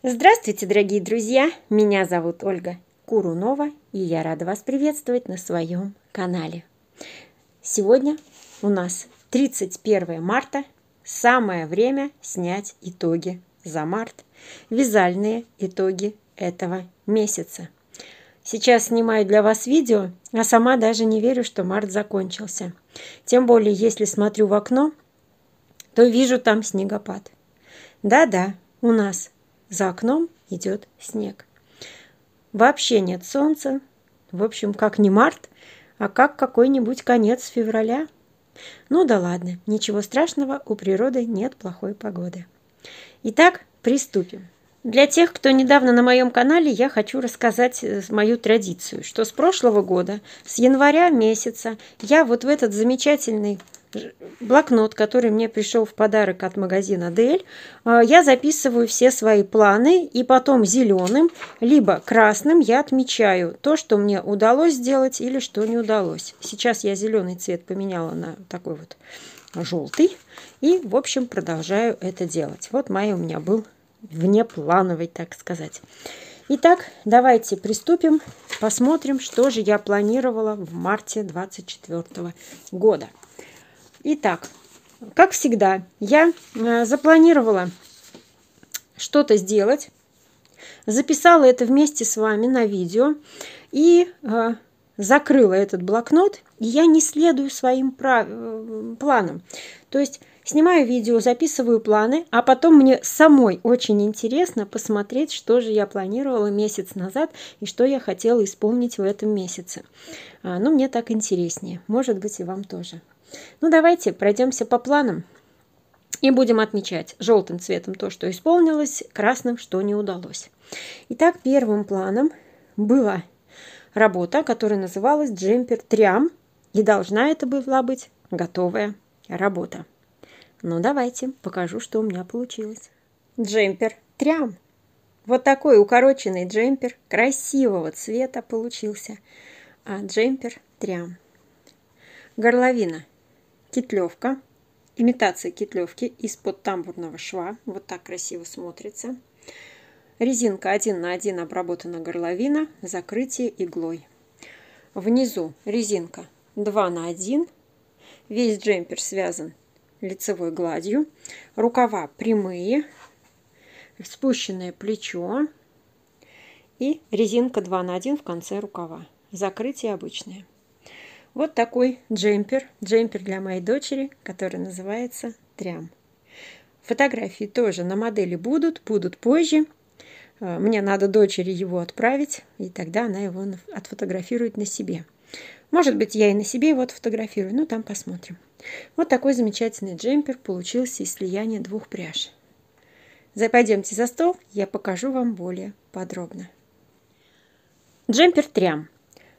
Здравствуйте, дорогие друзья! Меня зовут Ольга Курунова, и я рада вас приветствовать на своем канале. Сегодня у нас 31 марта, самое время снять итоги за март, вязальные итоги этого месяца. Сейчас снимаю для вас видео, а сама даже не верю, что март закончился. Тем более, если смотрю в окно, то вижу там снегопад. Да-да, у нас за окном идет снег. Вообще нет солнца. В общем, как не март, а как какой-нибудь конец февраля. Ну да ладно, ничего страшного, у природы нет плохой погоды. Итак, приступим. Для тех, кто недавно на моем канале, я хочу рассказать мою традицию, что с прошлого года, с января месяца, я вот в этот замечательный блокнот, который мне пришел в подарок от магазина Дель, я записываю все свои планы, и потом зеленым либо красным я отмечаю то, что мне удалось сделать или что не удалось. Сейчас я зеленый цвет поменяла на такой вот желтый, и, в общем, продолжаю это делать. Вот май у меня был внеплановый, так сказать. Итак, давайте приступим, посмотрим, что же я планировала в марте 2024 года. Итак, как всегда, я запланировала что-то сделать, записала это вместе с вами на видео и закрыла этот блокнот, и я не следую своим планам. То есть снимаю видео, записываю планы, а потом мне самой очень интересно посмотреть, что же я планировала месяц назад и что я хотела исполнить в этом месяце. Ну, мне так интереснее, может быть, и вам тоже. Ну, давайте пройдемся по планам и будем отмечать желтым цветом то, что исполнилось, красным, что не удалось. Итак, первым планом была работа, которая называлась «Джемпер Триам», и должна это была быть готовая работа. Ну, давайте покажу, что у меня получилось. Джемпер Триам. Вот такой укороченный джемпер красивого цвета получился. Джемпер Триам. Горловина. Кетлевка, имитация кетлевки из-под тамбурного шва. Вот так красиво смотрится. Резинка 1 на 1 обработана горловина, закрытие иглой. Внизу резинка 2 на 1. Весь джемпер связан лицевой гладью. Рукава прямые, спущенное плечо и резинка 2 на 1 в конце рукава. Закрытие обычное. Вот такой джемпер для моей дочери, который называется Триам. Фотографии тоже на модели будут позже. Мне надо дочери его отправить, и тогда она его отфотографирует на себе. Может быть, я и на себе его отфотографирую, но там посмотрим. Вот такой замечательный джемпер получился из слияния двух пряж. Пойдемте за стол, я покажу вам более подробно. Джемпер Триам.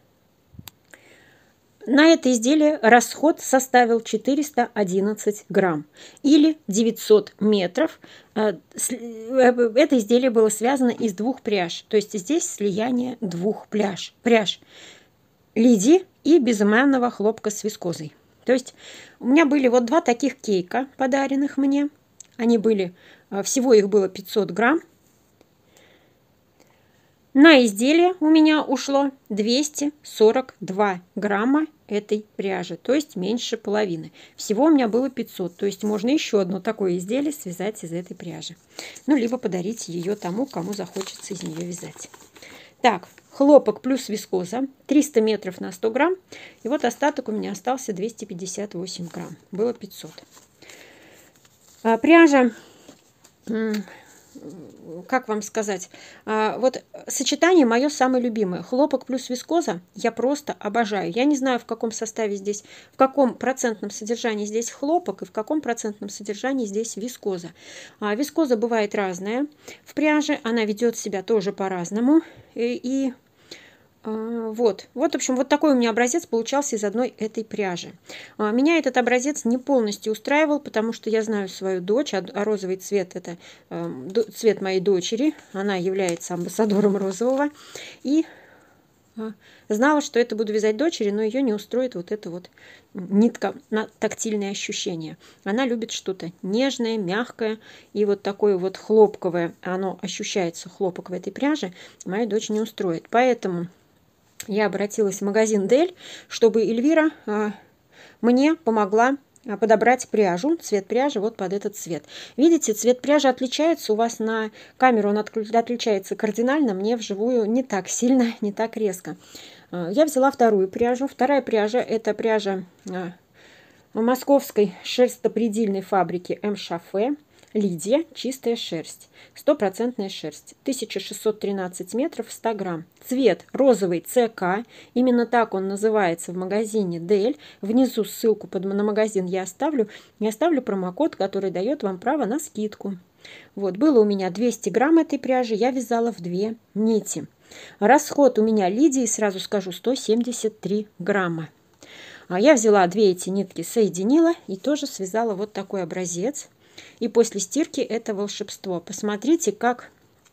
На это изделие расход составил 411 грамм или 900 метров. Это изделие было связано из двух пряж, то есть здесь слияние двух пряж лидии и безымянного хлопка с вискозой. То есть у меня были вот два таких кейка, подаренных мне. Они были, всего их было 500 грамм. На изделие у меня ушло 242 грамма этой пряжи, то есть меньше половины. Всего у меня было 500, то есть можно еще одно такое изделие связать из этой пряжи. Ну, либо подарить ее тому, кому захочется из нее вязать. Так, хлопок плюс вискоза 300 метров на 100 грамм. И вот остаток у меня остался 258 грамм. Было 500. Пряжа... Как вам сказать, вот сочетание мое самое любимое. Хлопок плюс вискоза я просто обожаю. Я не знаю, в каком составе здесь, в каком процентном содержании здесь хлопок и в каком процентном содержании здесь вискоза. Вискоза бывает разная в пряже, она ведет себя тоже по-разному. Вот, в общем, вот такой у меня образец получался из одной этой пряжи. Меня этот образец не полностью устраивал, потому что я знаю свою дочь, а розовый цвет – это цвет моей дочери, она является амбассадором розового. И знала, что это буду вязать дочери, но ее не устроит вот эта вот нитка на тактильные ощущения. Она любит что-то нежное, мягкое и вот такое вот хлопковое. Оно ощущается, хлопок в этой пряже, мою дочь не устроит. Поэтому я обратилась в магазин Дель, чтобы Эльвира мне помогла подобрать пряжу, цвет пряжи вот под этот цвет. Видите, цвет пряжи отличается, у вас на камеру он отличается кардинально, мне вживую не так сильно, не так резко. Я взяла вторую пряжу. Вторая пряжа – это пряжа московской шерстопредельной фабрики М. Шафе. Лидия, чистая шерсть, 100% шерсть, 1613 метров, 100 грамм. Цвет розовый ЦК, именно так он называется в магазине Дель. Внизу ссылку на магазин я оставлю промокод, который дает вам право на скидку. Вот, было у меня 200 грамм этой пряжи, я вязала в 2 нити. Расход у меня Лидии, сразу скажу, 173 грамма. Я взяла 2 эти нитки, соединила и тоже связала вот такой образец. И после стирки это волшебство. Посмотрите, как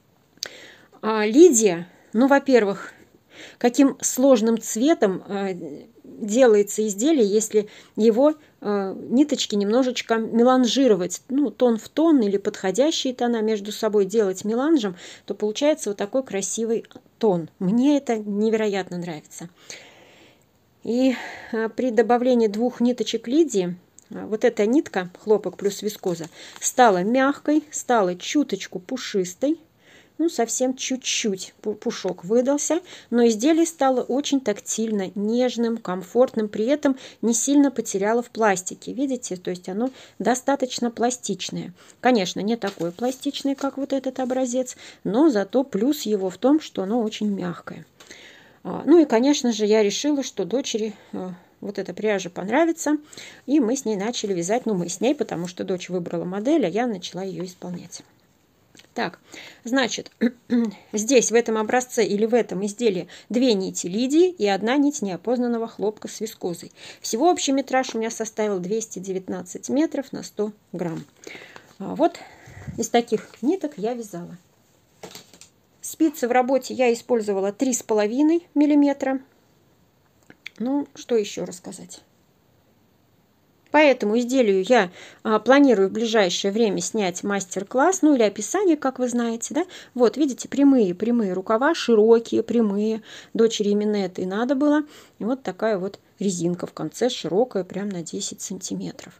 Лидия, ну, во-первых, каким сложным цветом делается изделие, если его ниточки немножечко меланжировать, ну, тон в тон или подходящие тона между собой делать меланжем, то получается вот такой красивый тон. Мне это невероятно нравится. И при добавлении 2 ниточек Лидии, вот эта нитка, хлопок плюс вискоза, стала мягкой, стала чуточку пушистой. Ну, совсем чуть-чуть пушок выдался, но изделие стало очень тактильно, нежным, комфортным, при этом не сильно потеряло в пластике. Видите, то есть оно достаточно пластичное. Конечно, не такое пластичное, как вот этот образец, но зато плюс его в том, что оно очень мягкое. Ну и, конечно же, я решила, что дочери вот эта пряжа понравится, и мы с ней начали вязать. Ну, мы с ней, потому что дочь выбрала модель, а я начала ее исполнять. Так, значит, здесь в этом образце или в этом изделии 2 нити Лидии и 1 нить неопознанного хлопка с вискозой. Всего общий метраж у меня составил 219 метров на 100 грамм. Вот из таких ниток я вязала. Спицы в работе я использовала 3,5 миллиметра. Ну, что еще рассказать? По этому изделию я планирую в ближайшее время снять мастер-класс, ну или описание, как вы знаете, да. Вот, видите, прямые рукава, широкие, прямые. Дочери именно это и надо было. И вот такая вот резинка в конце, широкая, прям на 10 сантиметров.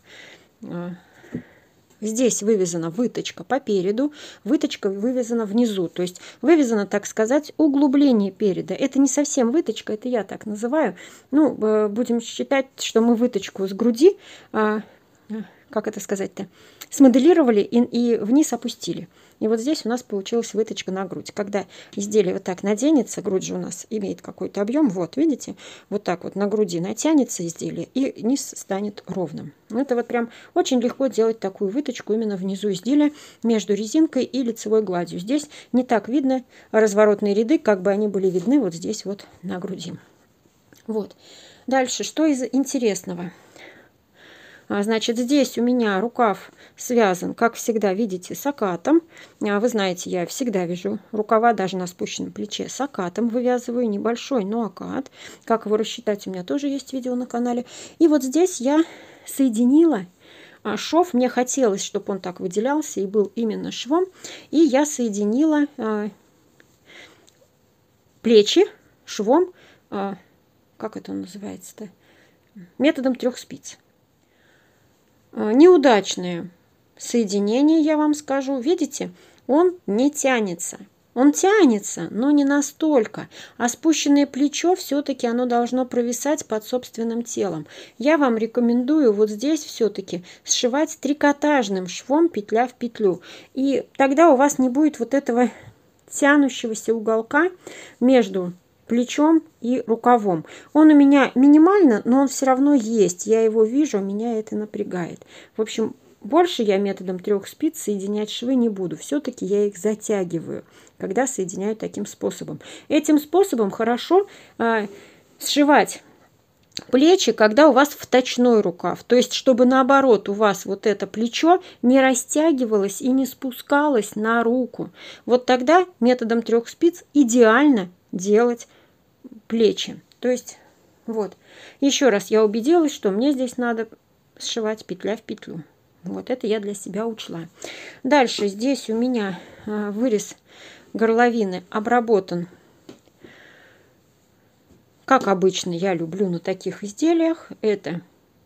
Здесь вывязана выточка по переду, выточка вывязана внизу, то есть вывязано, так сказать, углубление переда. Это не совсем выточка, это я так называю. Ну, будем считать, что мы выточку с груди, как это сказать-то, смоделировали и вниз опустили. И вот здесь у нас получилась выточка на грудь. Когда изделие вот так наденется, грудь же у нас имеет какой-то объем, вот видите, вот так вот на груди натянется изделие, и низ станет ровным. Это вот прям очень легко делать такую выточку именно внизу изделия между резинкой и лицевой гладью. Здесь не так видно разворотные ряды, как бы они были видны вот здесь вот на груди. Вот. Дальше, что из интересного? Значит, здесь у меня рукав связан, как всегда, видите, с окатом. Вы знаете, я всегда вяжу рукава даже на спущенном плече с окатом. Вывязываю небольшой, но окат. Как его рассчитать, у меня тоже есть видео на канале. И вот здесь я соединила шов. Мне хотелось, чтобы он так выделялся и был именно швом. И я соединила плечи швом, как это называется-то, методом 3 спиц. Неудачное соединение, я вам скажу. Видите, он не тянется. Он тянется, но не настолько. А спущенное плечо все-таки оно должно провисать под собственным телом. Я вам рекомендую вот здесь все-таки сшивать трикотажным швом, петля в петлю. И тогда у вас не будет вот этого тянущегося уголка между плечом и рукавом. Он у меня минимально, но он все равно есть. Я его вижу, меня это напрягает. В общем, больше я методом 3 спиц соединять швы не буду. Все-таки я их затягиваю, когда соединяю таким способом. Этим способом хорошо сшивать плечи, когда у вас вточной рукав. То есть, чтобы наоборот у вас вот это плечо не растягивалось и не спускалось на руку. Вот тогда методом 3 спиц идеально делать плечи. То есть вот. Еще раз я убедилась, что мне здесь надо сшивать петля в петлю. Вот это я для себя учла. Дальше здесь у меня вырез горловины обработан, как обычно я люблю на таких изделиях. Это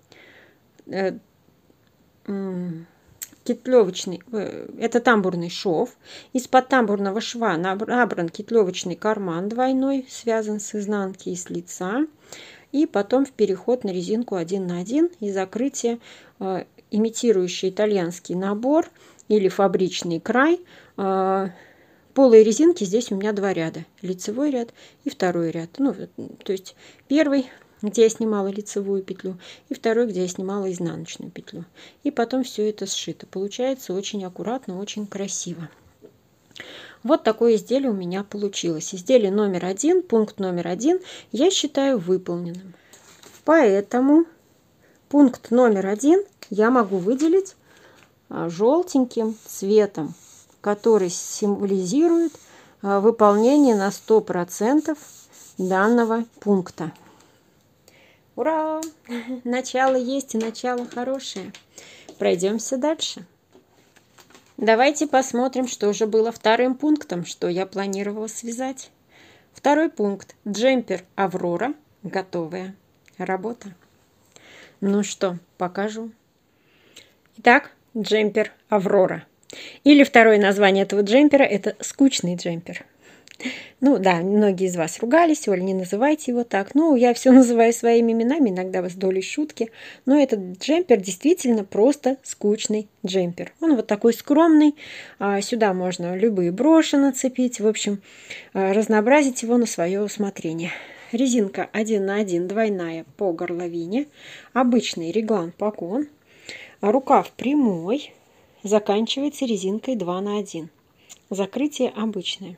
кетлевочный, это тамбурный шов. Из-под тамбурного шва набран кетлевочный карман двойной, связан с изнанки и с лица. И потом в переход на резинку 1 на 1 и закрытие, имитирующий итальянский набор или фабричный край. Полые резинки здесь у меня 2 ряда. Лицевой ряд и второй ряд. Ну, то есть первый, где я снимала лицевую петлю, и второй, где я снимала изнаночную петлю. И потом все это сшито. Получается очень аккуратно, очень красиво. Вот такое изделие у меня получилось. Изделие номер 1, пункт номер 1 я считаю выполненным. Поэтому пункт номер 1 я могу выделить желтеньким цветом, который символизирует выполнение на 100% данного пункта. Ура! Начало есть и начало хорошее. Пройдемся дальше. Давайте посмотрим, что же было вторым пунктом, что я планировала связать. Второй пункт. Джемпер Аврора. Готовая работа. Ну что, покажу. Итак, джемпер Аврора. Или второе название этого джемпера – это скучный джемпер. Ну да, многие из вас ругались: Оль, не называйте его так. Ну, я все называю своими именами, иногда с долей шутки. Но этот джемпер действительно просто скучный джемпер. Он вот такой скромный. Сюда можно любые броши нацепить. В общем, разнообразить его на свое усмотрение. Резинка 1 на 1 двойная по горловине. Обычный реглан погон. Рукав прямой. Заканчивается резинкой 2 на 1. Закрытие обычное.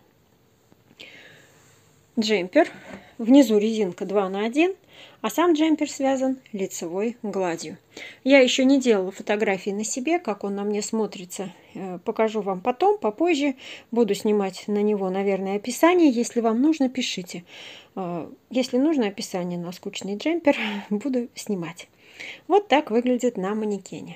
Джемпер. Внизу резинка 2 на 1, а сам джемпер связан лицевой гладью. Я еще не делала фотографии на себе, как он на мне смотрится. Покажу вам потом, попозже. Буду снимать на него, наверное, описание. Если вам нужно, пишите. Если нужно описание на скучный джемпер, буду снимать. Вот так выглядит на манекене.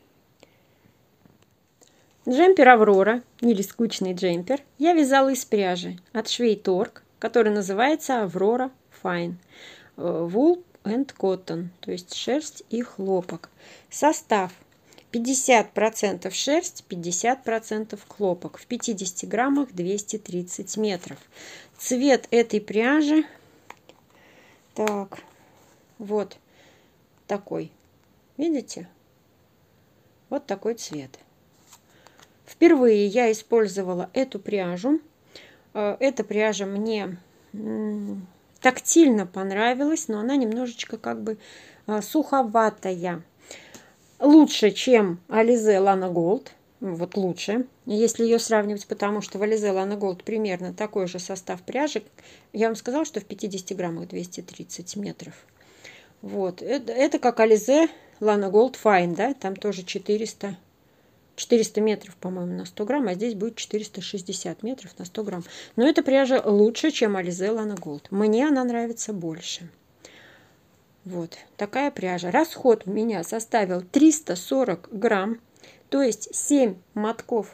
Джемпер Аврора, или скучный джемпер, я вязала из пряжи от швей Торг, который называется Аврора Fine Wool and Cotton, то есть шерсть и хлопок. Состав 50% шерсть, 50% хлопок. В 50 граммах 230 метров. Цвет этой пряжи, так, вот такой. Видите? Вот такой цвет. Впервые я использовала эту пряжу. Эта пряжа мне тактильно понравилась, но она немножечко как бы суховатая. Лучше, чем Alize Lana Gold. Вот лучше, если ее сравнивать, потому что в Alize Lana Gold примерно такой же состав пряжи. Я вам сказала, что в 50 граммах 230 метров. Вот. Это как Alize Lana Gold Fine, да? Там тоже 400 метров, по-моему, на 100 грамм, а здесь будет 460 метров на 100 грамм. Но эта пряжа лучше, чем Alize Lana Gold. Мне она нравится больше. Вот такая пряжа. Расход у меня составил 340 грамм, то есть 7 мотков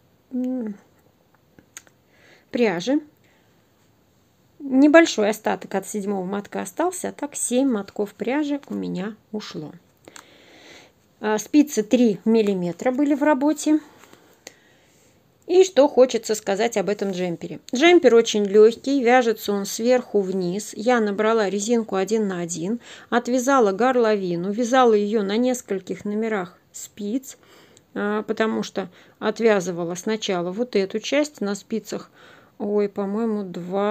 пряжи. Небольшой остаток от 7-го мотка остался, а так 7 мотков пряжи у меня ушло. Спицы 3 миллиметра были в работе. И что хочется сказать об этом джемпере. Джемпер очень легкий, вяжется он сверху вниз. Я набрала резинку 1 на 1, отвязала горловину, вязала ее на нескольких номерах спиц, потому что отвязывала сначала вот эту часть на спицах, ой, по-моему,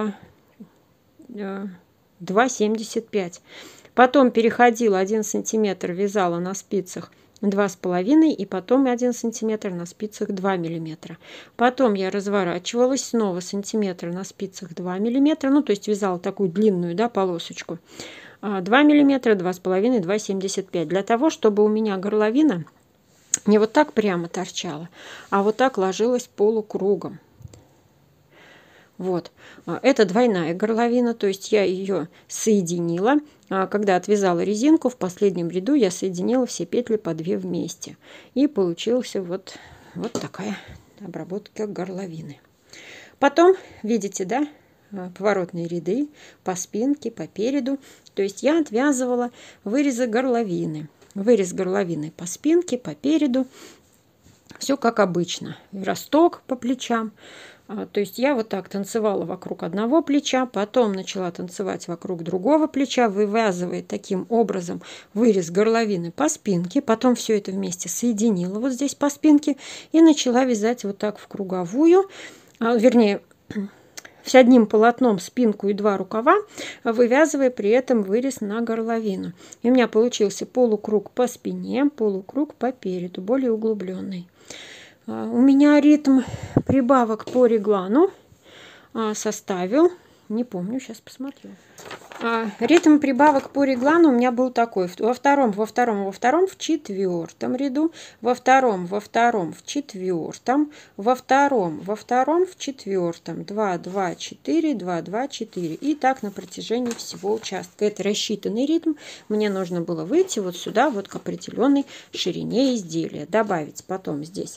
2,75. Потом переходила 1 сантиметр, вязала на спицах 2,5 и потом 1 сантиметр на спицах 2 миллиметра. Потом я разворачивалась снова сантиметр на спицах 2 миллиметра, ну то есть вязала такую длинную, да, полосочку. 2 миллиметра, 2,5, 2,75. Для того, чтобы у меня горловина не вот так прямо торчала, а вот так ложилась полукругом. Вот. Это двойная горловина, то есть я ее соединила. Когда отвязала резинку, в последнем ряду я соединила все петли по 2 вместе. И получился вот такая обработка горловины. Потом, видите, да, поворотные ряды по спинке, по переду. То есть я отвязывала вырезы горловины. Вырез горловины по спинке, по переду. Все как обычно. Росток по плечам. То есть я вот так танцевала вокруг одного плеча, потом начала танцевать вокруг другого плеча, вывязывая таким образом вырез горловины по спинке. Потом все это вместе соединила вот здесь по спинке и начала вязать вот так в круговую, вернее, с одним полотном спинку и 2 рукава, вывязывая при этом вырез на горловину. И у меня получился полукруг по спине, полукруг по переду, более углубленный. У меня ритм прибавок по реглану составил, не помню, сейчас посмотрю. Ритм прибавок по реглану у меня был такой: во втором, в четвертом ряду, во втором, в четвертом, во втором, в четвертом, 2, 2, 4, 2, 2, 4. И так на протяжении всего участка. Это рассчитанный ритм. Мне нужно было выйти вот сюда, вот к определенной ширине изделия. Добавить потом здесь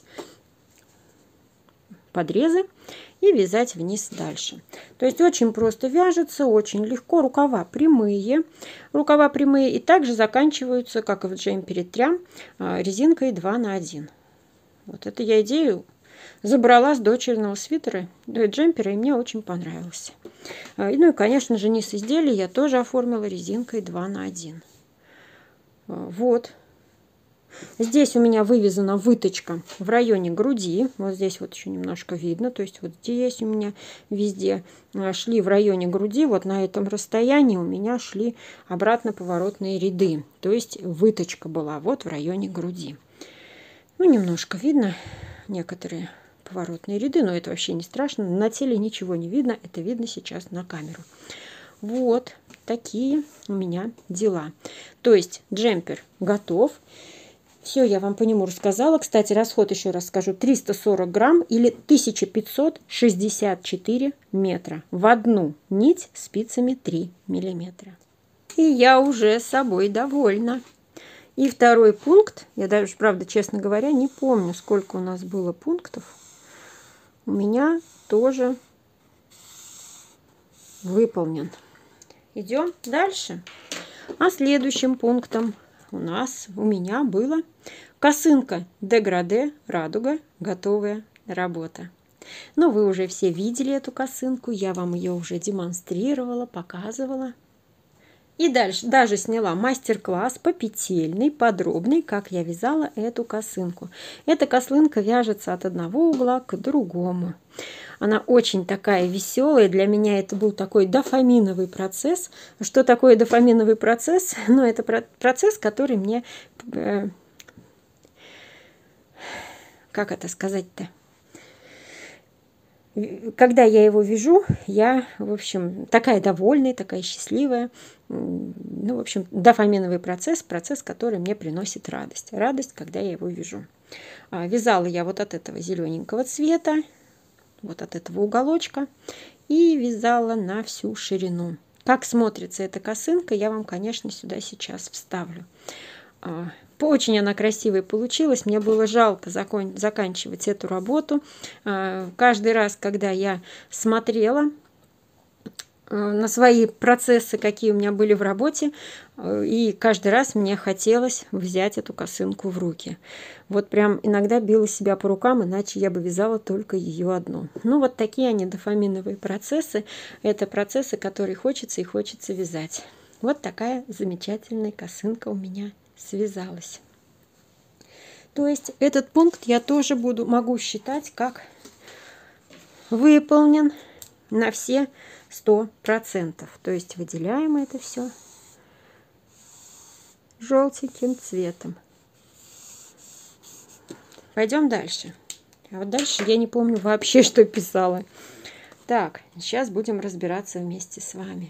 подрезы и вязать вниз дальше. То есть очень просто вяжется, очень легко. Рукава прямые и также заканчиваются, как и в джемпере трям, резинкой 2 на 1. Вот это я идею забрала с дочерного свитера, джемпера, и мне очень понравился. Ну и, конечно же, низ изделия я тоже оформила резинкой 2 на 1. Вот. Здесь у меня вывязана выточка в районе груди. Вот здесь вот еще немножко видно. То есть вот здесь у меня везде шли в районе груди. Вот на этом расстоянии у меня шли обратно поворотные ряды. То есть выточка была вот в районе груди. Ну, немножко видно некоторые поворотные ряды, но это вообще не страшно. На теле ничего не видно. Это видно сейчас на камеру. Вот такие у меня дела. То есть джемпер готов. Все я вам по нему рассказала. Кстати, расход, еще раз скажу, 340 грамм или 1564 метра. В одну нить спицами 3 миллиметра. И я уже собой довольна. И второй пункт, я даже, правда, честно говоря, не помню, сколько у нас было пунктов. У меня тоже выполнен. Идем дальше. А следующим пунктом у меня была косынка деграде радуга, готовая работа. Но вы уже все видели эту косынку, я вам ее уже демонстрировала, показывала. И дальше даже сняла мастер-класс по петельный, подробный, как я вязала эту косынку. Эта косынка вяжется от одного угла к другому. Она очень такая веселая. Для меня это был такой дофаминовый процесс. Что такое дофаминовый процесс? Ну, это процесс, который мне... Как это сказать-то? Когда я его вяжу, я, в общем, такая довольная, такая счастливая. Ну, в общем, дофаминовый процесс, который мне приносит радость. Радость, когда я его вяжу. Вязала я вот от этого зелененького цвета, вот от этого уголочка, и вязала на всю ширину. Как смотрится эта косынка, я вам, конечно, сюда сейчас вставлю. Очень она красивая получилась. Мне было жалко заканчивать эту работу. Каждый раз, когда я смотрела на свои процессы, какие у меня были в работе, и каждый раз мне хотелось взять эту косынку в руки. Вот прям иногда била себя по рукам, иначе я бы вязала только ее одну. Ну, вот такие они дофаминовые процессы. Это процессы, которые хочется и хочется вязать. Вот такая замечательная косынка у меня связалась. То есть этот пункт я тоже могу считать как выполнен на все 100%. То есть выделяем это все желтеньким цветом. Пойдем дальше. А вот дальше я не помню вообще, что писала. Так, сейчас будем разбираться вместе с вами.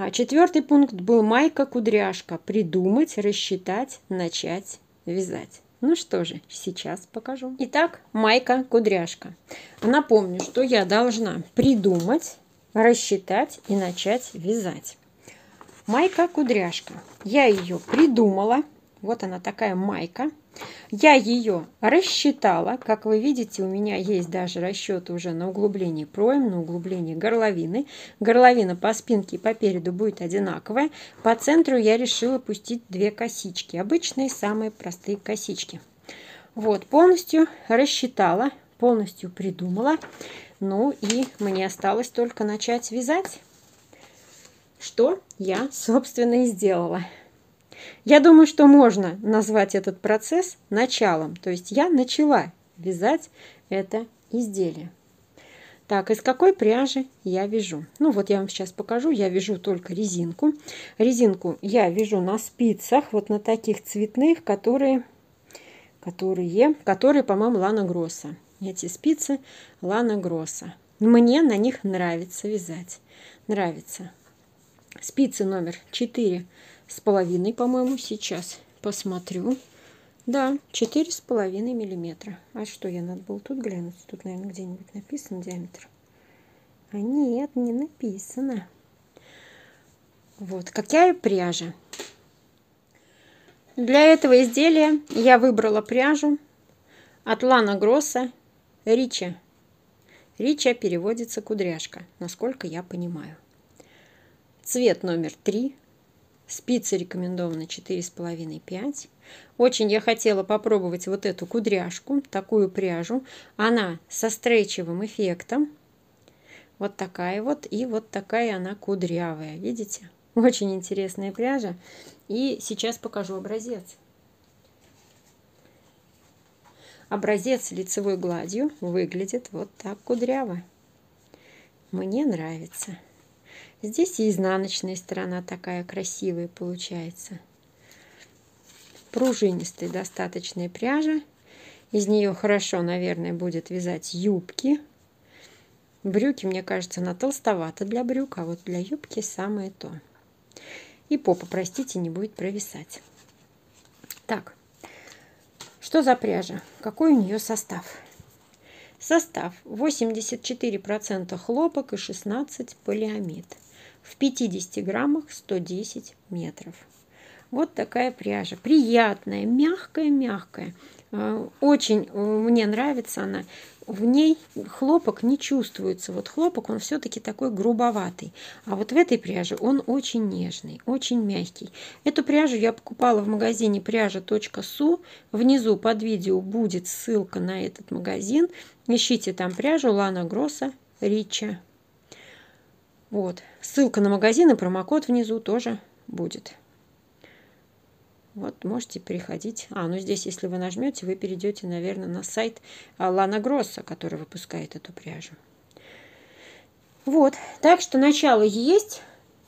4-й пункт был майка-кудряшка. Придумать, рассчитать, начать вязать. Ну что же, сейчас покажу. Итак, майка-кудряшка. Напомню, что я должна придумать, рассчитать и начать вязать. Майка-кудряшка. Я ее придумала. Вот она такая майка. Я ее рассчитала. Как вы видите, у меня есть даже расчеты уже на углубление пройм, на углубление горловины. Горловина по спинке и по переду будет одинаковая. По центру я решила пустить 2 косички. Обычные, самые простые косички. Вот, полностью рассчитала, полностью придумала. Ну и мне осталось только начать вязать. Что я, собственно, и сделала. Я думаю, что можно назвать этот процесс началом. То есть я начала вязать это изделие. Так, из какой пряжи я вяжу? Ну вот я вам сейчас покажу. Я вяжу только резинку. Резинку я вяжу на спицах, вот на таких цветных, которые, по-моему, Лана Гросса. Эти спицы Лана Гросса. Мне на них нравится вязать. Нравится. Спицы номер 4,5, по-моему, сейчас посмотрю. Да, 4,5 миллиметра. А что, я надо было тут глянуть? Тут, наверное, где-нибудь написан диаметр. А нет, не написано. Вот, какая пряжа? Для этого изделия я выбрала пряжу от Лана Гросса Рича. Рича переводится кудряшка, насколько я понимаю. Цвет номер 3. Спицы рекомендованы 4,5-5. Очень я хотела попробовать вот эту кудряшку, такую пряжу. Она со стрейчевым эффектом. Вот такая вот. И вот такая она кудрявая. Видите? Очень интересная пряжа. И сейчас покажу образец. Образец лицевой гладью выглядит вот так кудряво. Мне нравится. Здесь и изнаночная сторона такая красивая получается. Пружинистая достаточная пряжа. Из нее хорошо, наверное, будет вязать юбки. Брюки, мне кажется, она толстовата для брюк, а вот для юбки самое то. И попа, простите, не будет провисать. Так, что за пряжа? Какой у нее состав? Состав 84% хлопок и 16 полиамид. В 50 граммах 110 метров. Вот такая пряжа. Приятная, мягкая. Очень мне нравится она. В ней хлопок не чувствуется. Вот хлопок, он все-таки такой грубоватый. А вот в этой пряже он очень нежный, очень мягкий. Эту пряжу я покупала в магазине пряжа.су. Внизу под видео будет ссылка на этот магазин. Ищите там пряжу Лана Гросса Рича. Вот. Ссылка на магазин и промокод внизу тоже будет. Вот, можете переходить. Ну здесь, если вы нажмете, вы перейдете, наверное, на сайт Лана Гросса, который выпускает эту пряжу. Вот. Так что начало есть.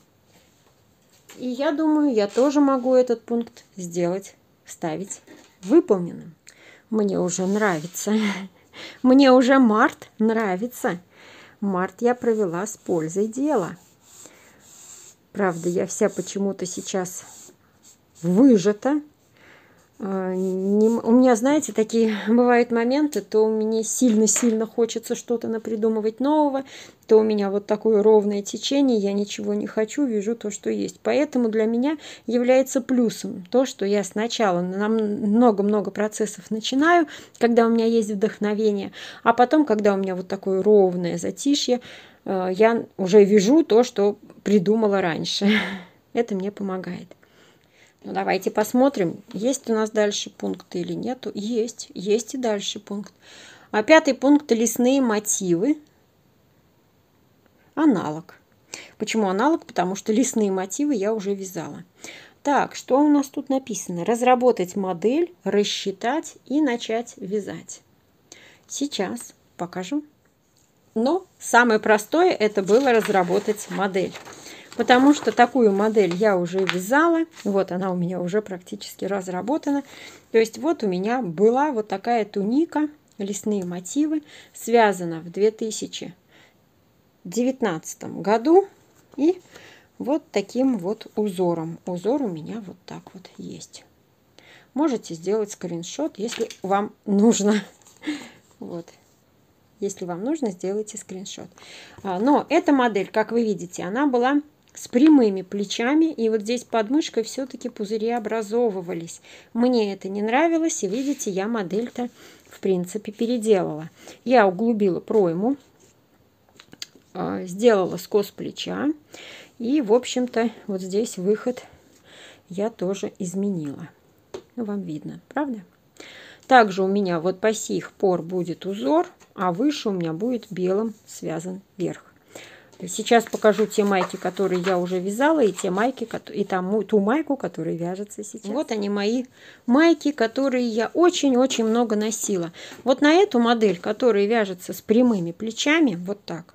И я думаю, я тоже могу этот пункт сделать, ставить выполненным. Мне уже нравится. Мне уже март нравится. Март я провела с пользой дела. Правда, я вся почему-то сейчас выжата. У меня, знаете, такие бывают моменты, то у меня сильно-сильно хочется что-то напридумывать нового, то у меня вот такое ровное течение, я ничего не хочу, вяжу то, что есть. Поэтому для меня является плюсом то, что я сначала на много-много процессов начинаю, когда у меня есть вдохновение, а потом, когда у меня вот такое ровное затишье, я уже вяжу то, что придумала раньше. Это мне помогает. Ну, давайте посмотрим, есть у нас дальше пункты или нету. Есть и дальше пункт. А 5-й пункт – лесные мотивы. Аналог. Почему аналог? Потому что лесные мотивы я уже вязала. Так, что у нас тут написано? Разработать модель, рассчитать и начать вязать. Сейчас покажу. Но самое простое это было разработать модель. Потому что такую модель я уже вязала. Вот она у меня уже практически разработана. То есть вот у меня была вот такая туника, лесные мотивы, связана в 2019 году. И вот таким вот узором. Узор у меня вот так вот есть. можете сделать скриншот, если вам нужно. Вот. Если вам нужно, сделайте скриншот. Но эта модель, как вы видите, она была с прямыми плечами, и вот здесь под мышкой все-таки пузыри образовывались. Мне это не нравилось, и видите, я модель-то, в принципе, переделала. Я углубила пройму, сделала скос плеча, и, в общем-то, вот здесь выход я тоже изменила. Ну, вам видно, правда? Также у меня вот по сих пор будет узор, а выше у меня будет белым связан верх. Сейчас покажу те майки, которые я уже вязала, и те майки, и ту майку, которая вяжется сейчас. Вот они, мои майки, которые я очень-очень много носила. Вот на эту модель, которая вяжется с прямыми плечами, вот так.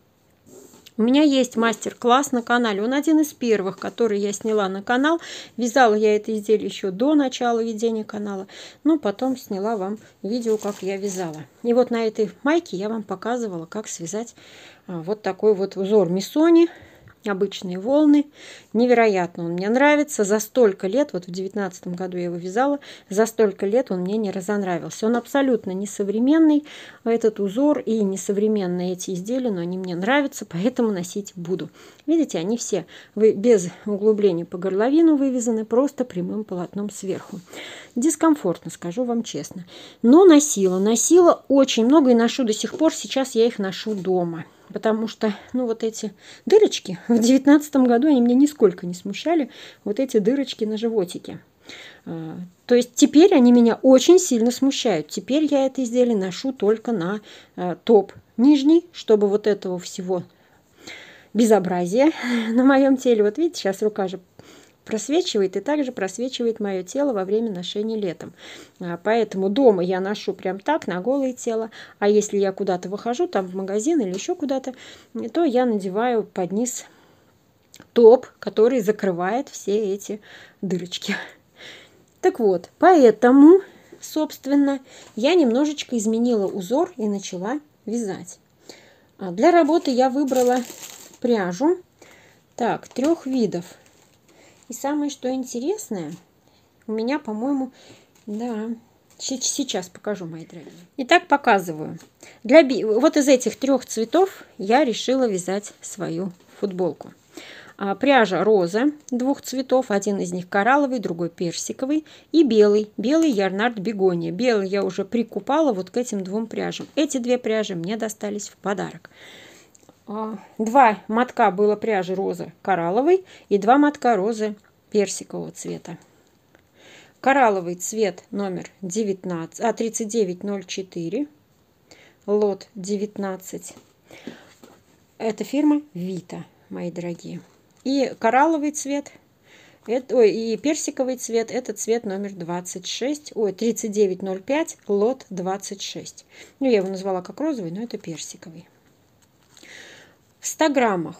У меня есть мастер-класс на канале. Он один из первых, который я сняла на канал. Вязала я это изделие еще до начала ведения канала. Но потом сняла вам видео, как я вязала. И вот на этой майке я вам показывала, как связать вот такой вот узор Миссони. Обычные волны. Невероятно он мне нравится. За столько лет, вот в 19 году я его вязала, за столько лет он мне не разонравился. Он абсолютно несовременный, этот узор, и несовременные эти изделия, но они мне нравятся, поэтому носить буду. Видите, они все без углубления по горловину вывязаны, просто прямым полотном сверху. Дискомфортно, скажу вам честно. Но носила очень много и ношу до сих пор. Сейчас я их ношу дома. Потому что, ну, вот эти дырочки, в 19 году они меня нисколько не смущали, вот эти дырочки на животике. То есть теперь они меня очень сильно смущают. Теперь я это изделие ношу только на топ нижний, чтобы вот этого всего безобразия на моем теле. Вот видите, сейчас рука же просвечивает, и также просвечивает мое тело во время ношения летом. Поэтому дома я ношу прям так, на голое тело. А если я куда-то выхожу, там в магазин или еще куда-то, то я надеваю под низ топ, который закрывает все эти дырочки. Так вот, поэтому, собственно, я немножечко изменила узор и начала вязать. Для работы я выбрала пряжу, так, 3 видов. И самое, что интересное, у меня, по-моему, да, сейчас покажу, мои дорогие. Итак, показываю. Вот из этих 3 цветов я решила вязать свою футболку. Пряжа роза 2 цветов, один из них коралловый, другой персиковый, и белый ярнард бегония. Белый я уже прикупала вот к этим 2 пряжам. Эти 2 пряжи мне достались в подарок. 2 мотка было пряжи розы коралловой и 2 мотка розы персикового цвета. Коралловый цвет номер 3904, лот 19. Это фирма Вита, мои дорогие. И коралловый цвет, и персиковый цвет, это цвет номер 3905, лот 26. Ну, я его назвала как розовый, но это персиковый. В 100 граммах,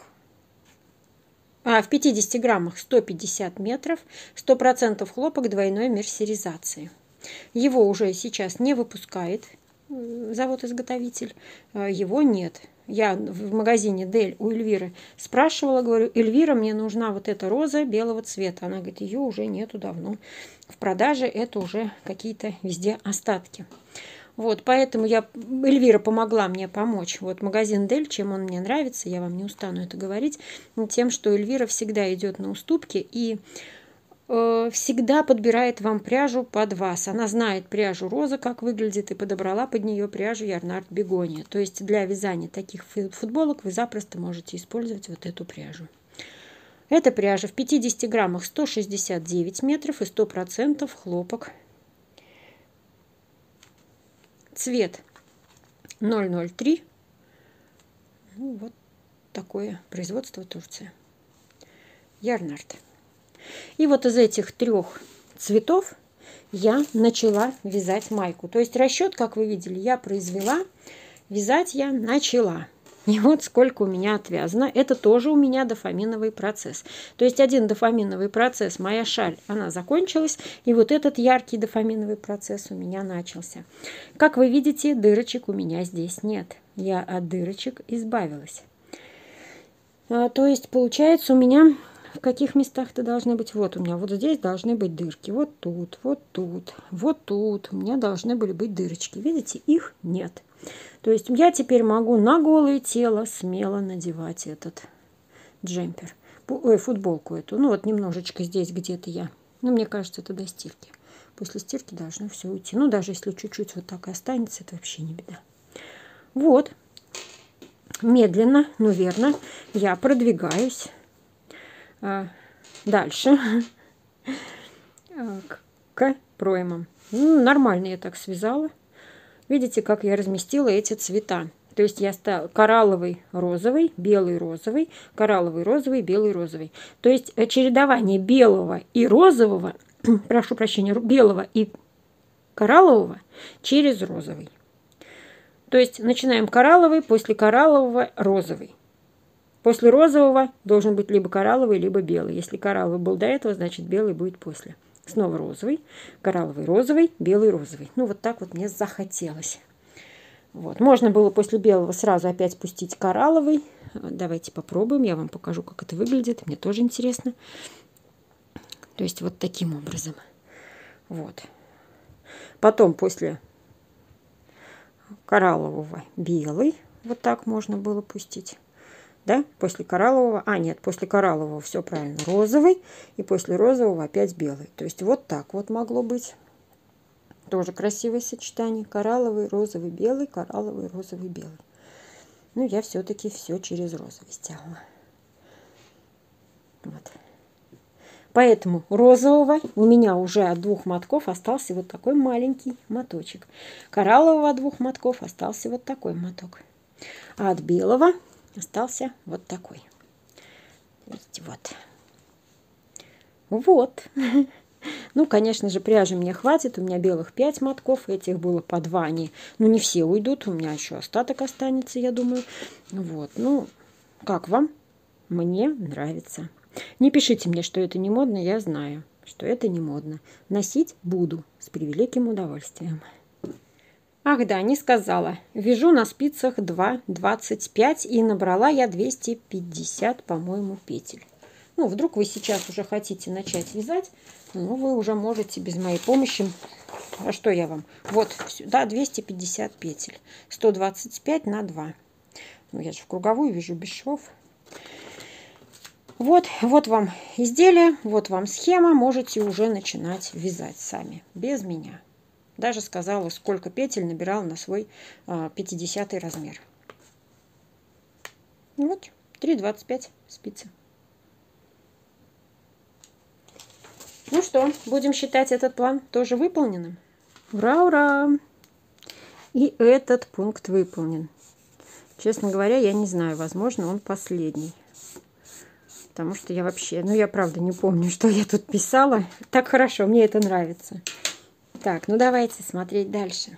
в 50 граммах 150 метров, 100% хлопок двойной мерсеризации. Его уже сейчас не выпускает завод-изготовитель, его нет. Я в магазине Дель у Эльвиры спрашивала, говорю: Эльвира, мне нужна вот эта роза белого цвета. Она говорит, ее уже нету давно в продаже, это уже какие-то везде остатки. Вот, поэтому Эльвира помогла мне помочь. Вот магазин Дель, чем он мне нравится, я вам не устану это говорить, тем, что Эльвира всегда идет на уступки и всегда подбирает вам пряжу под вас. Она знает пряжу роза, как выглядит, и подобрала под нее пряжу ярнард бегония. То есть для вязания таких футболок вы запросто можете использовать вот эту пряжу. Эта пряжа в 50 граммах 169 метров и 100% хлопок. Цвет 003. Ну, вот такое производство, Турция. Ярнард. И вот из этих 3 цветов я начала вязать майку. То есть расчет, как вы видели, я произвела, вязать я начала. И вот сколько у меня отвязано. Это тоже у меня дофаминовый процесс. То есть один дофаминовый процесс, моя шаль, она закончилась. И вот этот яркий дофаминовый процесс у меня начался. Как вы видите, дырочек у меня здесь нет. Я от дырочек избавилась. То есть получается у меня В каких местах-то должны быть? Вот у меня вот здесь должны быть дырки. Вот тут, вот тут, вот тут. У меня должны были быть дырочки. Видите, их нет. То есть я теперь могу на голое тело смело надевать этот джемпер. Ой, футболку эту. Ну вот немножечко здесь где-то я. Ну, мне кажется, это до стирки. После стирки должно все уйти. Ну, даже если чуть-чуть вот так и останется, это вообще не беда. Вот. Медленно, но верно я продвигаюсь дальше к проймам. Ну, нормально я так связала. Видите, как я разместила эти цвета. То есть я ставила коралловый, розовый, белый, розовый, коралловый, розовый, белый, розовый. То есть чередование белого и розового, прошу прощения, белого и кораллового через розовый. То есть начинаем коралловый, после кораллового розовый. После розового должен быть либо коралловый, либо белый. Если коралловый был до этого, значит белый будет после. Снова розовый, коралловый, розовый, белый, розовый. Ну вот так вот мне захотелось. Вот. Можно было после белого сразу опять пустить коралловый. Давайте попробуем, я вам покажу, как это выглядит. Мне тоже интересно. То есть вот таким образом. Вот. Потом после кораллового белый. Вот так можно было пустить. Да? После кораллового, нет, после кораллового все правильно, розовый. И после розового опять белый. То есть вот так вот могло быть. Тоже красивое сочетание. Коралловый, розовый, белый, коралловый, розовый, белый. Ну, я все-таки все через розовый сделала. Вот. Поэтому розового у меня уже от 2 мотков остался вот такой маленький моточек. Кораллового от 2 мотков остался вот такой моток. А от белого остался вот такой. Видите, вот. Вот. Ну, конечно же, пряжи мне хватит. У меня белых 5 мотков. Этих было по 2. Ну, не все уйдут. У меня еще остаток останется, я думаю. Вот. Ну, как вам? Мне нравится. Не пишите мне, что это не модно. Я знаю, что это не модно. Носить буду с превеликим удовольствием. Ах да, не сказала. Вяжу на спицах 2,25 и набрала я 250, по-моему, петель. Ну, вдруг вы сейчас уже хотите начать вязать, ну, вы уже можете без моей помощи. А что я вам? Вот, да, 250 петель. 125 на 2. Ну, я же в круговую вяжу без швов. Вот вам изделие, вот вам схема. Можете уже начинать вязать сами, без меня. Даже сказала, сколько петель набирала на свой 50 размер. Вот, 3,25 спицы. Ну что, будем считать этот план тоже выполненным? Ура, ура! И этот пункт выполнен. Честно говоря, я не знаю, возможно, он последний. Потому что я вообще, ну я правда не помню, что я тут писала. Так хорошо, мне это нравится. Так, ну давайте смотреть дальше.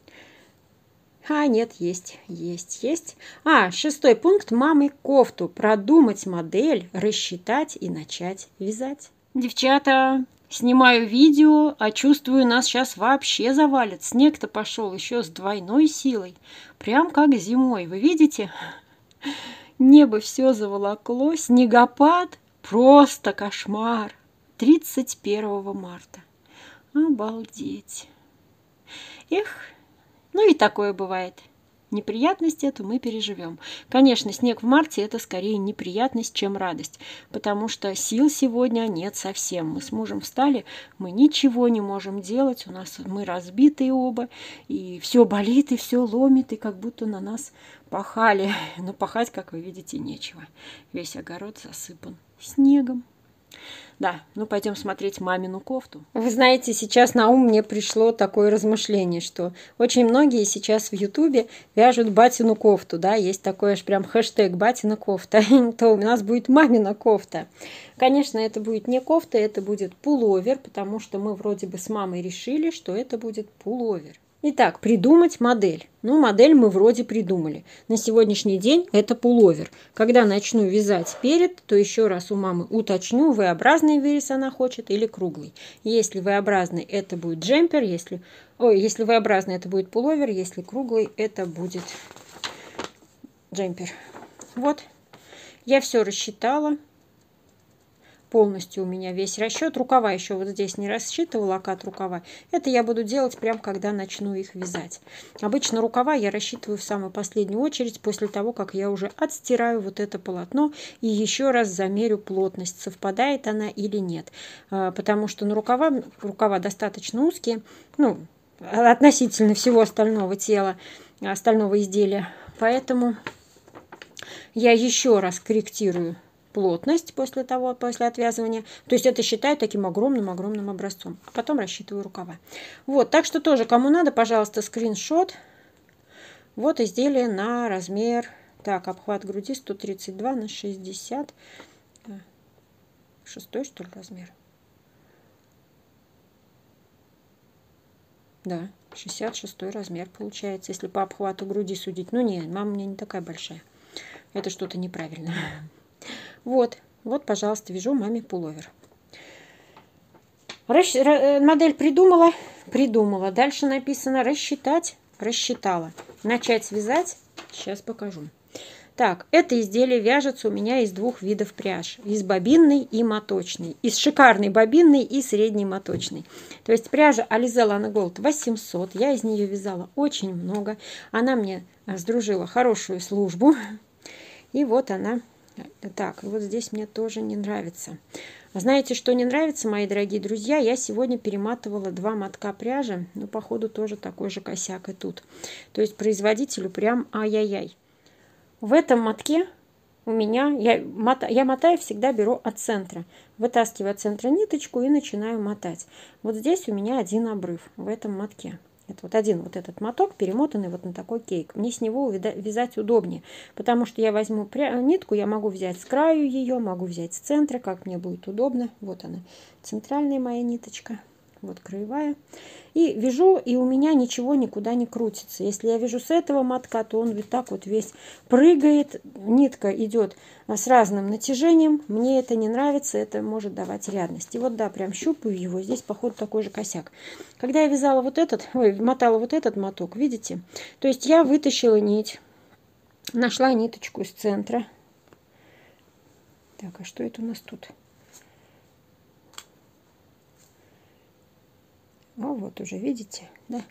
Нет, есть. 6-й пункт. Мамы кофту. Продумать модель, рассчитать и начать вязать. Девчата, снимаю видео, а чувствую, нас сейчас вообще завалит. Снег-то пошел еще с двойной силой. Прям как зимой. Вы видите? Небо все заволокло. Снегопад. Просто кошмар. 31 марта. Обалдеть. Эх, ну и такое бывает. Неприятность эту мы переживем. Конечно, снег в марте – это скорее неприятность, чем радость, потому что сил сегодня нет совсем. Мы с мужем встали, мы ничего не можем делать, мы разбитые оба, и все болит, и все ломит, и как будто на нас пахали. Но пахать, как вы видите, нечего. Весь огород засыпан снегом. Да, ну пойдем смотреть мамину кофту. Вы знаете, сейчас на ум мне пришло такое размышление, что очень многие сейчас в Ютубе вяжут батину кофту, да, есть такой аж прям хэштег «батина кофта», то у нас будет мамина кофта. Конечно, это будет не кофта, это будет пуловер, потому что мы вроде бы с мамой решили, что это будет пуловер. Итак, придумать модель. Ну, модель мы вроде придумали. На сегодняшний день это пуловер. Когда начну вязать перед, то еще раз у мамы уточню, V-образный вырез она хочет или круглый. Если V-образный, это будет джемпер. Если V-образный, это будет пуловер. Если круглый, это будет джемпер. Вот. Я все рассчитала. полностью у меня весь расчет. Рукава еще вот здесь не рассчитывала, окат рукава. Это я буду делать прям, когда начну их вязать. Обычно рукава я рассчитываю в самую последнюю очередь, после того, как я уже отстираю вот это полотно и еще раз замерю плотность, совпадает она или нет. Потому что на рукава достаточно узкие, ну, относительно всего остального тела, остального изделия. Поэтому я еще раз корректирую плотность после отвязывания. То есть это считаю таким огромным образцом. А потом рассчитываю рукава. Вот, так что тоже, кому надо, пожалуйста, скриншот. Вот изделие на размер, так, обхват груди 132 на 60. Шестой, что ли, размер? Да, 66 размер получается, если по обхвату груди судить. Ну нет, мама у меня не такая большая. Это что-то неправильно. Вот, пожалуйста, вяжу маме пуловер. Модель придумала. Дальше написано рассчитать, рассчитала. Начать вязать, сейчас покажу. Так, это изделие вяжется у меня из двух видов пряж. Из бобинной и моточной. Из шикарной бобинной и средней моточной. То есть пряжа Alize Lana Gold 800. Я из нее вязала очень много. Она мне сдружила хорошую службу. И вот она. Так, вот здесь мне тоже не нравится. Знаете, что не нравится, мои дорогие друзья? Я сегодня перематывала 2 мотка пряжи. Ну, походу, тоже такой же косяк и тут. То есть производителю прям ай-яй-яй. В этом мотке у меня, я мотаю, всегда беру от центра. Вытаскиваю от центра ниточку и начинаю мотать. Вот здесь у меня один обрыв в этом мотке. Это вот один вот этот моток, перемотанный вот на такой кейк. Мне с него вязать удобнее, потому что я возьму нитку, я могу взять с краю ее, могу взять с центра, как мне будет удобно. Вот она, центральная моя ниточка, вот краевая. И вяжу, и у меня ничего никуда не крутится. Если я вяжу с этого мотка, то он вот так вот весь прыгает. Нитка идет с разным натяжением. Мне это не нравится, это может давать рядность. И вот да, прям щупаю его. Здесь, походу, такой же косяк. Когда я вязала мотала вот этот моток, видите? То есть я вытащила нить, нашла ниточку из центра. Так, а что это у нас тут? А вот уже, видите, да?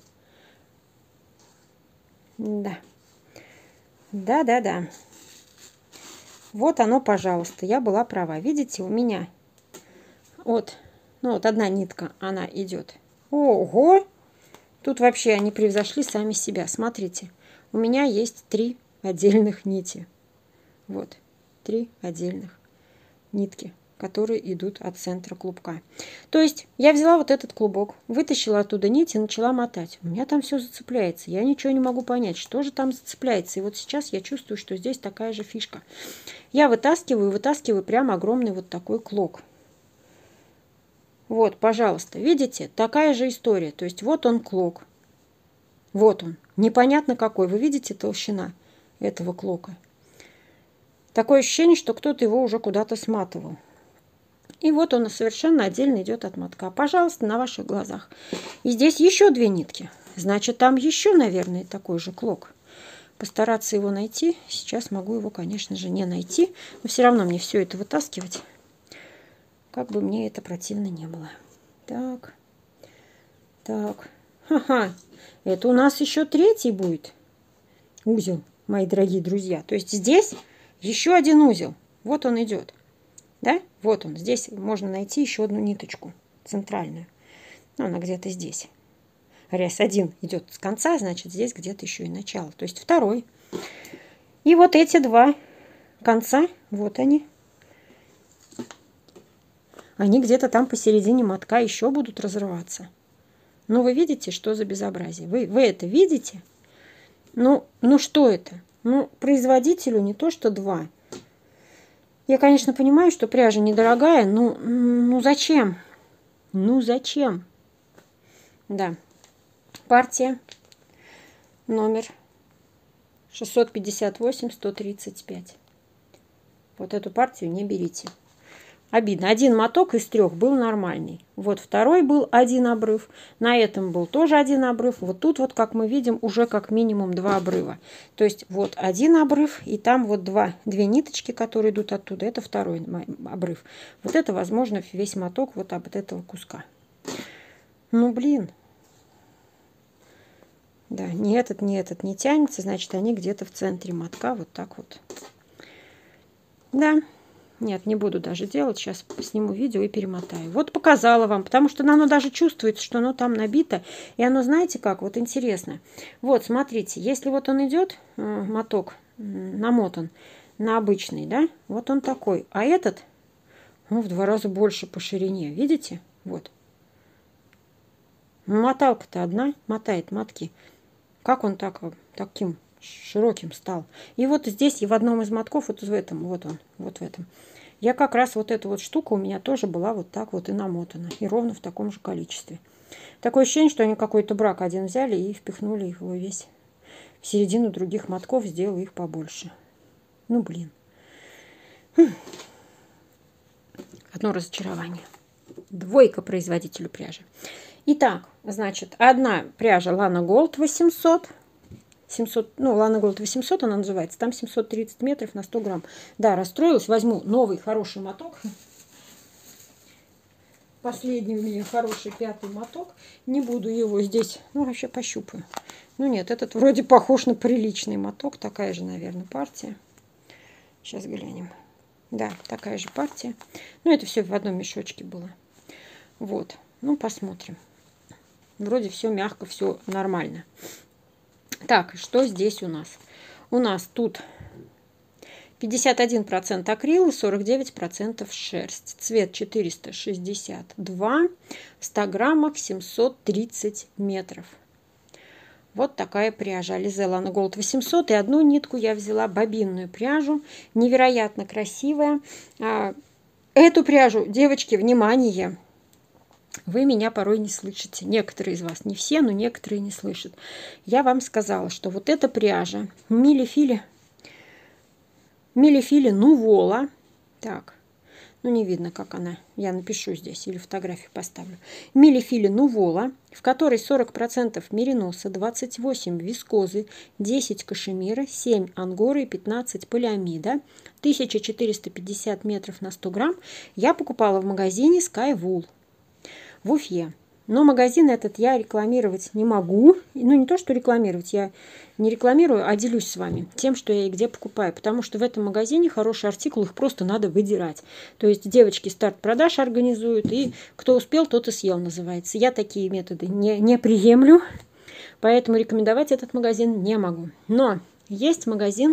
Да. Да. Вот оно, пожалуйста, я была права. Видите, у меня вот одна нитка, она идет. Ого! Тут вообще они превзошли сами себя. Смотрите, у меня есть 3 отдельных нити. Вот, 3 отдельных нитки, которые идут от центра клубка. То есть я взяла вот этот клубок, вытащила оттуда нить и начала мотать. У меня там все зацепляется. Я ничего не могу понять, что же там зацепляется. И вот сейчас я чувствую, что здесь такая же фишка. Я вытаскиваю прям огромный вот такой клок. Вот, пожалуйста, видите, такая же история. То есть вот он клок. Вот он. Непонятно какой. Вы видите толщина этого клока? Такое ощущение, что кто-то его уже куда-то сматывал. И вот он совершенно отдельно идет от мотка. Пожалуйста, на ваших глазах. И здесь еще 2 нитки. Значит, там еще, наверное, такой же клок. Постараться его найти. Сейчас могу его, конечно же, не найти. Но все равно мне все это вытаскивать. Как бы мне это противно не было. Так. Ха-ха. Это у нас еще 3-й будет узел, мои дорогие друзья. То есть здесь еще один узел. Вот он идет. Да? Вот он. Здесь можно найти еще одну ниточку центральную. Ну, она где-то здесь. Раз один идет с конца, значит, здесь где-то еще и начало. То есть 2-й. И вот эти 2 конца, вот они. Они где-то там посередине мотка еще будут разрываться. Ну, вы видите, что за безобразие? Вы это видите? Ну, что это? Ну, производителю не то, что 2. Я, конечно, понимаю, что пряжа недорогая, но ну зачем? Ну, зачем? Да. Партия номер 658-135. Вот эту партию не берите. Обидно. Один моток из 3 был нормальный. Вот второй был один обрыв. На этом был тоже один обрыв. Вот тут вот, как мы видим, уже как минимум 2 обрыва. То есть вот один обрыв, и там вот две ниточки, которые идут оттуда. Это второй обрыв. Вот это, возможно, весь моток вот от этого куска. Ну, блин. Да, ни этот не тянется, значит, они где-то в центре мотка. Вот так вот. Да. Нет, не буду даже делать. Сейчас сниму видео и перемотаю. Вот показала вам, потому что оно даже чувствуется, что оно там набито. И оно, знаете как, вот интересно. Вот, смотрите, если вот он идет, моток намотан на обычный, да, вот он такой. А этот, ну, в 2 раза больше по ширине. Видите? Вот. Моталка-то одна, мотает мотки. Как он таким широким стал? И вот здесь, и в одном из мотков, вот в этом, вот он, вот в этом. Я как раз вот эта вот штука у меня тоже была вот так вот и намотана. И ровно в таком же количестве. Такое ощущение, что они какой-то брак один взяли и впихнули его весь в середину других мотков, сделали их побольше. Ну, блин. Одно разочарование. 2 производителю пряжи. Итак, значит, одна пряжа Lana Gold 800. 700, ну, Lana Gold 800 она называется. Там 730 метров на 100 грамм. Да, расстроилась. Возьму новый хороший моток. Последний у меня хороший 5-й моток. Не буду его здесь, ну, вообще пощупаю. Ну, нет, этот вроде похож на приличный моток. Такая же, наверное, партия. Сейчас глянем. Да, такая же партия. Ну, это все в одном мешочке было. Вот. Ну, посмотрим. Вроде все мягко, все нормально. Так, что здесь у нас? У нас тут 51% акрил и 49% шерсть. Цвет 462, в 100 граммах 730 метров. Вот такая пряжа. Alize Lana Gold 800. И одну нитку я взяла, бобинную пряжу. Невероятно красивая. Эту пряжу, девочки, внимание! Вы меня порой не слышите. Некоторые из вас, не все, но некоторые не слышат. Я вам сказала, что вот эта пряжа Милифили Нувола. Так, ну не видно, как она. Я напишу здесь или фотографию поставлю. Милифили Нувола, в которой 40% мериноса, 28 вискозы, 10 кашемира, 7 ангоры и 15 полиамида. 1450 метров на 100 грамм. Я покупала в магазине Skywool в Уфе. Но магазин этот я рекламировать не могу. Ну, не то, что рекламировать, я не рекламирую, а делюсь с вами тем, что я и где покупаю. Потому что в этом магазине хороший артикул, их просто надо выдирать. То есть девочки старт продаж организуют, и кто успел, тот и съел, называется. Я такие методы не приемлю, поэтому рекомендовать этот магазин не могу. Но есть магазин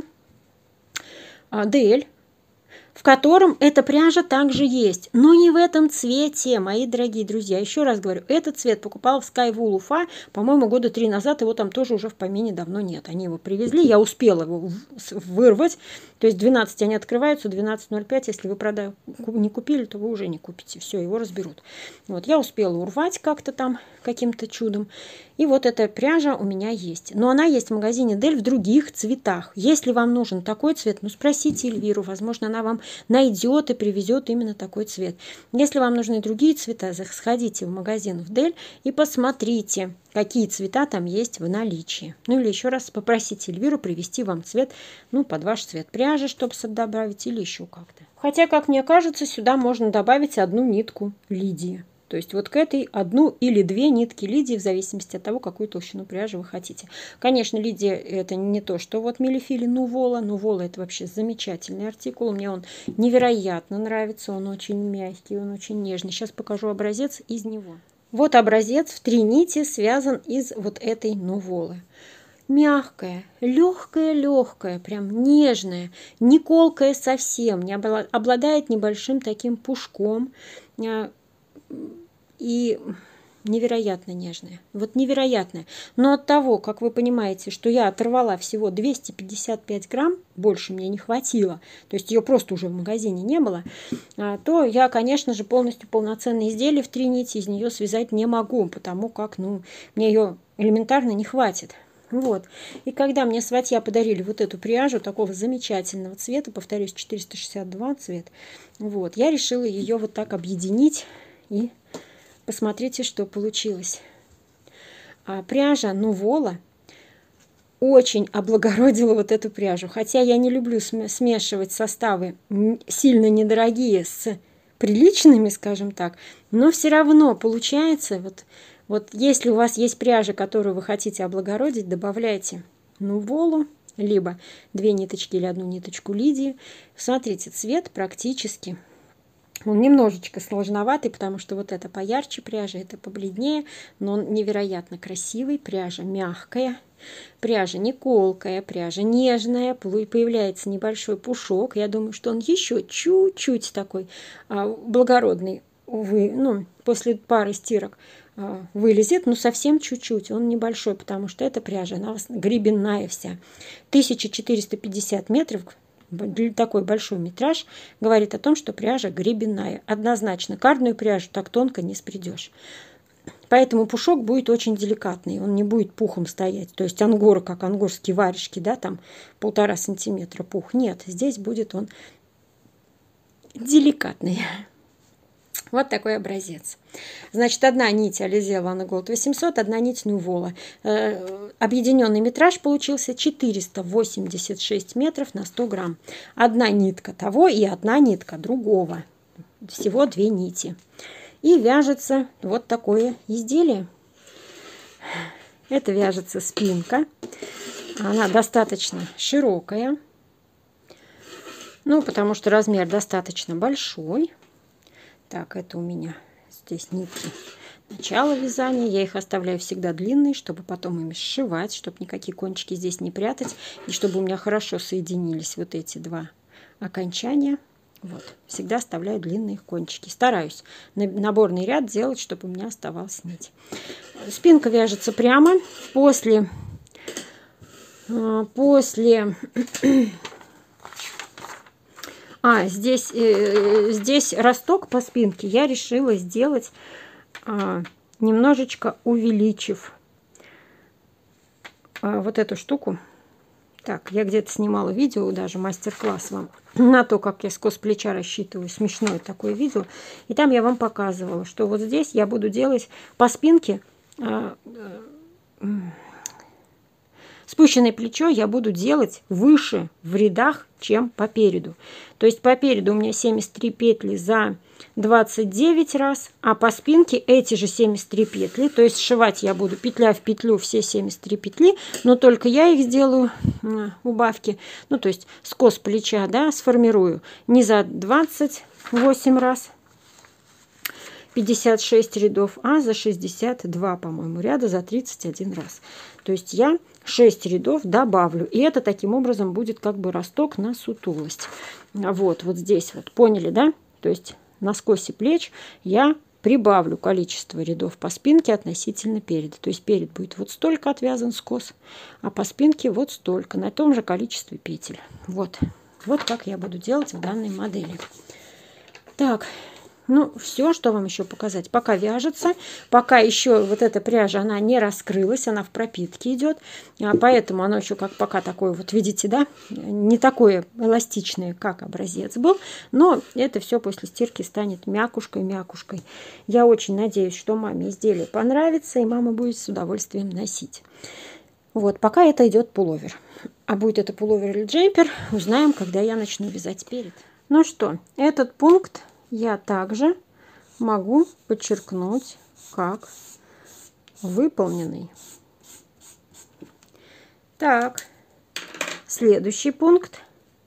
DL, в котором эта пряжа также есть, но не в этом цвете, мои дорогие друзья. Еще раз говорю, этот цвет покупала в Skywool Уфа, по-моему, года 3 назад, его там тоже уже в помине давно нет. Они его привезли, я успела его вырвать, то есть 12 они открываются, 12.05, если вы не купили, то вы уже не купите, все, его разберут. Вот, я успела урвать как-то там, каким-то чудом, и вот эта пряжа у меня есть. Но она есть в магазине Дель в других цветах. Если вам нужен такой цвет, ну спросите Эльвиру, возможно, она вам найдет и привезет именно такой цвет. Если вам нужны другие цвета, сходите в магазин в Дель и посмотрите, какие цвета там есть в наличии. Ну или еще раз попросите Эльвиру привезти вам цвет, ну под ваш цвет пряжи, чтобы добавить, или еще как-то. Хотя, как мне кажется, сюда можно добавить одну нитку Лидии. То есть вот к этой 1 или 2 нитки Лидии, в зависимости от того, какую толщину пряжи вы хотите. Конечно, Лидия это не то, что вот Милифили Нувола. Нувола это вообще замечательный артикул. Мне он невероятно нравится. Он очень мягкий, он очень нежный. Сейчас покажу образец из него. Вот образец в 3 нити связан из вот этой Нуволы. Мягкая, легкая, прям нежная, не колкая совсем, не обладает небольшим таким пушком. И невероятно нежная. Вот невероятная. Но от того, как вы понимаете, что я оторвала всего 255 грамм, больше мне не хватило, то есть ее просто уже в магазине не было, то я, конечно же, полностью полноценное изделие в 3 нити из нее связать не могу, потому как, ну, мне ее элементарно не хватит. Вот. И когда мне сватья подарили вот эту пряжу такого замечательного цвета, повторюсь, 462 цвет, вот, я решила ее вот так объединить, и посмотрите, что получилось. Пряжа Нувола очень облагородила вот эту пряжу. Хотя я не люблю смешивать составы сильно недорогие с приличными, скажем так, но все равно получается, вот если у вас есть пряжа, которую вы хотите облагородить, добавляйте Нуволу, либо 2 ниточки или 1 ниточку Лидии. Смотрите, цвет практически, он немножечко сложноватый, потому что вот это поярче пряжа, это побледнее, но он невероятно красивый. Пряжа мягкая, пряжа не колкая, пряжа нежная, появляется небольшой пушок. Я думаю, что он еще чуть-чуть такой благородный, после пары стирок вылезет, но совсем чуть-чуть, он небольшой, потому что эта пряжа, она гребенная вся. 1450 метров, такой большой метраж, говорит о том, что пряжа гребенная. Однозначно, кардную пряжу так тонко не спрядешь. Поэтому пушок будет очень деликатный, он не будет пухом стоять. То есть ангора, как ангорские варежки, да, там 1,5 сантиметра пух. Нет, здесь будет он деликатный. Вот такой образец. Значит, 1 нить Alizé Lana Gold 800, 1 нить Нувола. Объединенный метраж получился 486 метров на 100 грамм. 1 нитка того и 1 нитка другого. Всего 2 нити. И вяжется вот такое изделие. Это вяжется спинка. Она достаточно широкая. Потому что размер достаточно большой. Так, это у меня здесь нитки начала вязания. Я их оставляю всегда длинные, чтобы потом ими сшивать, чтобы никакие кончики здесь не прятать. И чтобы у меня хорошо соединились вот эти 2 окончания. Вот, всегда оставляю длинные кончики. Стараюсь наборный ряд делать, чтобы у меня оставалась нить. Спинка вяжется прямо. После здесь росток по спинке я решила сделать, немножечко увеличив вот эту штуку. Так, я где-то снимала видео, даже мастер-класс вам на то, как я скос плеча рассчитываю. Смешное такое видео. И там я вам показывала, что вот здесь я буду делать по спинке спущенное плечо я буду делать выше в рядах, чем по переду. То есть по переду у меня 73 петли за 29 раз, а по спинке эти же 73 петли. То есть сшивать я буду петля в петлю все 73 петли, но только я их сделаю убавки. То есть скос плеча, да, сформирую не за 28 раз, 56 рядов, а за 62, по-моему, ряда за 31 раз. То есть я 6 рядов добавлю. И это таким образом будет как бы росток на сутулость. Вот здесь вот, поняли, да? То есть на скосе плеч я прибавлю количество рядов по спинке относительно переда. То есть перед будет вот столько отвязан скос, а по спинке вот столько, на том же количестве петель. Вот как я буду делать в данной модели. Так. Все, что вам еще показать. Пока вяжется, пока еще вот эта пряжа, она не раскрылась, она в пропитке идет, поэтому она еще как пока такое, вот видите, да, не такое эластичное, как образец был, но это все после стирки станет мякушкой. Я очень надеюсь, что маме изделие понравится, и мама будет с удовольствием носить. Вот, пока это идет пуловер. А будет это пуловер или джемпер, узнаем, когда я начну вязать перед. Ну что, этот пункт я также могу подчеркнуть как выполненный. Так, следующий пункт.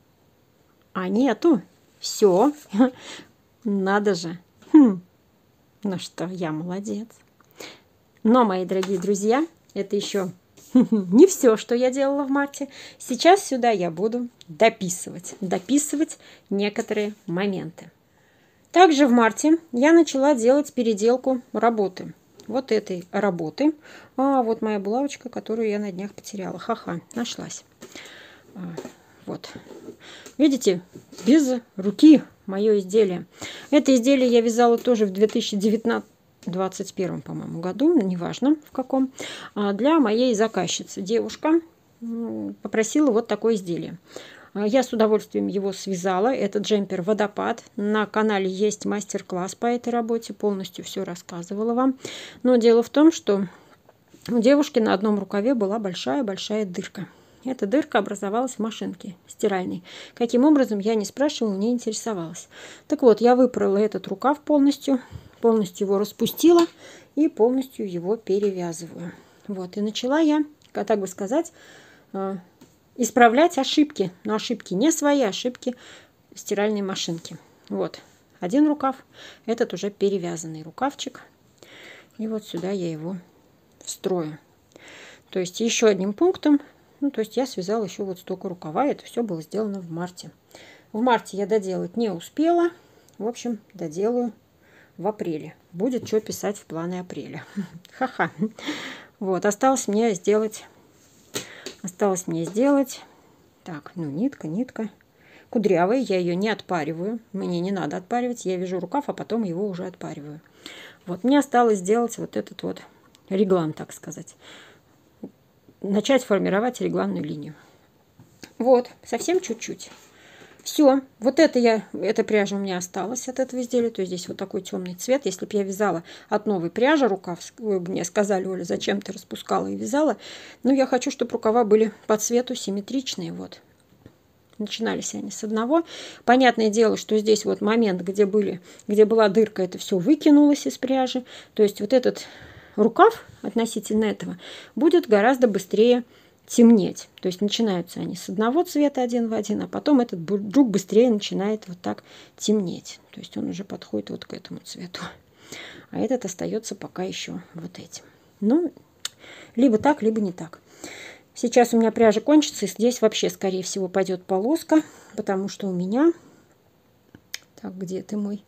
Нету. Все. Надо же. Ну что, я молодец. Но, мои дорогие друзья, это еще не все, что я делала в марте. Сейчас сюда я буду дописывать некоторые моменты. Также в марте я начала делать переделку работы. Вот этой работы. Вот моя булавочка, которую я на днях потеряла. Ха-ха, нашлась. Вот. Видите, без руки мое изделие. Это изделие я вязала тоже в 2019 21, по-моему, году, неважно в каком, для моей заказчицы. Девушка попросила вот такое изделие. Я с удовольствием его связала. Это джемпер «Водопад». На канале есть мастер-класс по этой работе. Полностью все рассказывала вам. Но дело в том, что у девушки на одном рукаве была большая-большая дырка. Эта дырка образовалась в машинке стиральной. Каким образом, я не спрашивала, не интересовалась. Так вот, я выпорола этот рукав полностью его распустила и полностью его перевязываю. Вот, и начала я, так бы сказать, исправлять ошибки. Но ошибки не свои, ошибки стиральной машинки. Вот, один рукав, этот уже перевязанный рукавчик. И вот сюда я его встрою. То есть еще одним пунктом, то есть я связала еще вот столько рукава. Это все было сделано в марте. В марте я доделать не успела. В общем, доделаю в апреле. Будет что писать в планы апреля. Ха-ха. Вот, осталось мне сделать. Так, нитка. Кудрявая, я ее не отпариваю. Мне не надо отпаривать. Я вяжу рукав, а потом его уже отпариваю. Вот, мне осталось сделать вот этот вот реглан, так сказать. Начать формировать регланную линию. Вот, совсем чуть-чуть. Все, вот эта пряжа у меня осталась от этого изделия. То есть здесь вот такой темный цвет. Если бы я вязала от новой пряжи рукав, вы бы мне сказали: Оля, зачем ты распускала и вязала? Но я хочу, чтобы рукава были по цвету симметричные. Вот. Начинались они с одного. Понятное дело, что здесь вот момент, где была дырка, это все выкинулось из пряжи. То есть вот этот рукав относительно этого будет гораздо быстрее темнеть. То есть начинаются они с одного цвета один в один, а потом этот вдруг быстрее начинает вот так темнеть. То есть он уже подходит вот к этому цвету. А этот остается пока еще вот этим. Ну, либо так, либо не так. Сейчас у меня пряжа кончится, и здесь вообще, скорее всего, пойдет полоска, потому что у меня... Так, где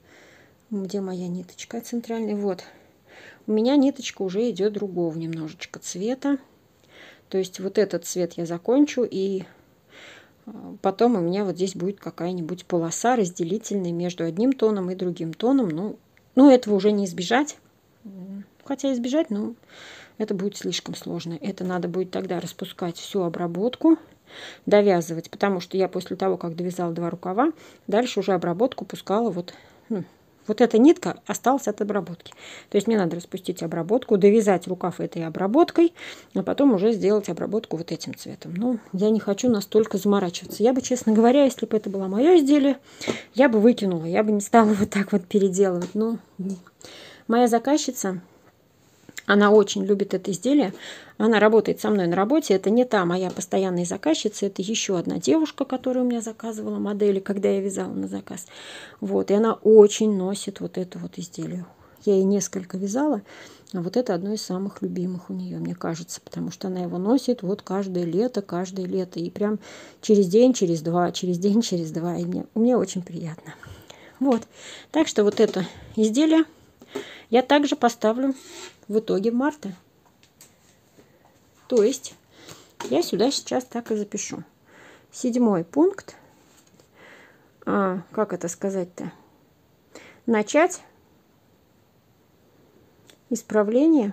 моя ниточка центральная? Вот. У меня ниточка уже идет другого немножечко цвета. То есть вот этот цвет я закончу, и потом у меня вот здесь будет какая-нибудь полоса разделительная между одним тоном и другим тоном. Ну, этого уже не избежать. Хотя избежать, но это будет слишком сложно. Это надо будет тогда распускать всю обработку, довязывать, потому что я после того, как довязала 2 рукава, дальше уже обработку пускала вот эта нитка осталась от обработки. То есть мне надо распустить обработку, довязать рукав этой обработкой, а потом уже сделать обработку вот этим цветом. Но я не хочу настолько заморачиваться. Я бы, честно говоря, если бы это было мое изделие, я бы выкинула, я бы не стала вот так вот переделывать. Но моя заказчица, она очень любит это изделие. Она работает со мной на работе. Это не та моя постоянная заказчица. Это еще одна девушка, которая у меня заказывала модели, когда я вязала на заказ. Вот. И она очень носит вот это вот изделие. Я ей несколько вязала. А вот это одно из самых любимых у нее, мне кажется. Потому что она его носит вот каждое лето. И прям через день, через два. И мне очень приятно. Вот. Так что вот это изделие я также поставлю в итоге марта. То есть я сюда сейчас так и запишу. 7-й пункт. Как это сказать-то? Начать исправление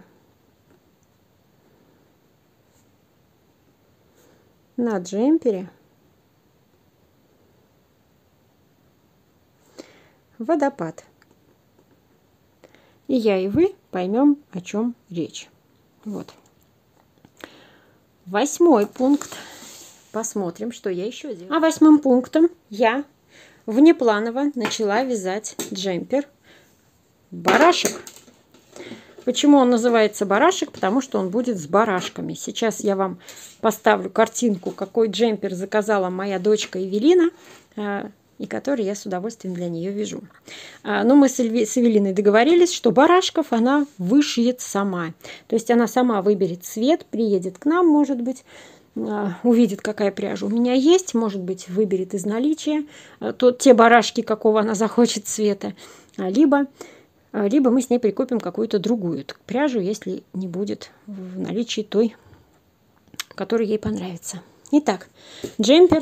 на джемпере «Водопад». И я, и вы поймем, о чем речь. Вот. 8-й пункт. Посмотрим, что я еще делаю. 8-м пунктом я внепланово начала вязать джемпер «Барашек». Почему он называется «Барашек»? Потому что он будет с барашками. Сейчас я вам поставлю картинку, какой джемпер заказала моя дочка Эвелина, и который я с удовольствием для нее вяжу. Но мы с Эвелиной договорились, что барашков она вышьет сама. То есть она сама выберет цвет, приедет к нам, может быть, увидит, какая пряжа у меня есть, может быть, выберет из наличия те барашки, какого она захочет цвета, либо мы с ней прикупим какую-то другую пряжу, если не будет в наличии той, которая ей понравится. Итак, джемпер